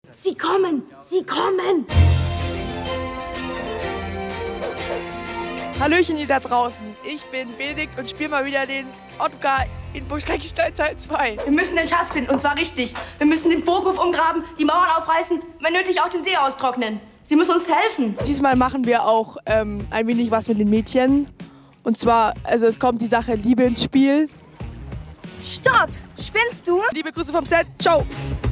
Sie kommen! Sie kommen! Hallöchen ihr da draußen, ich bin Benedikt und spiele mal wieder den Ottokar in Burg Frankenstein Teil 2. Wir müssen den Schatz finden, und zwar richtig. Wir müssen den Burghof umgraben, die Mauern aufreißen, wenn nötig auch den See austrocknen. Sie müssen uns helfen. Diesmal machen wir auch ein wenig was mit den Mädchen. Und zwar, also es kommt die Sache Liebe ins Spiel. Stopp! Spinnst du? Liebe Grüße vom Set, ciao!